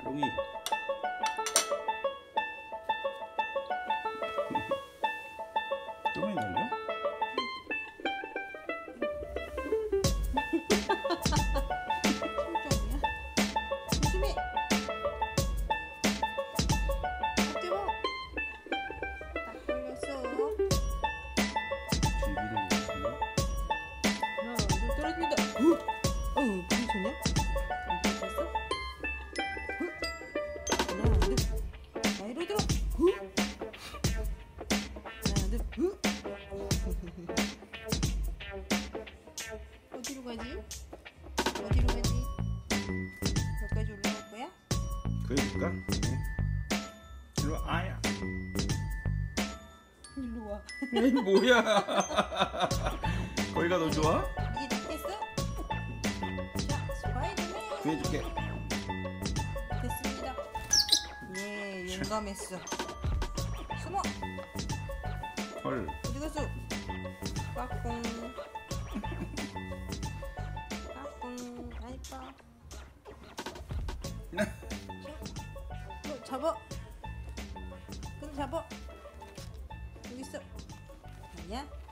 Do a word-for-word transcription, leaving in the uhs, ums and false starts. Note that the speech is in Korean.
똥이. 똥이 날려? 조심해. 어때요? 딱 걸렸어. 비비는 거 같은데? 하나, 둘, 떨어집니다. 어, 어, 부딪혔냐? 안 부딪혔어? 하나, 둘, 나이로 들어. 하나, 둘, 어디로 가지? 어디로 가지? 여기까지 올라갈 거야? 그래줄까? 네. 일로 와. 아야. 일로 와. 에이, 뭐야? 거기가 더 좋아? 이제 다 됐어? 자, 스파이더맨. 구해줄게. 됐습니다. 예, 용감했어. 숨어. 헐. 어디 갔어? 까꿍. 까꿍. 아 이뻐. 어, 잡아. 근데 잡아. 여기 있어. 아니야?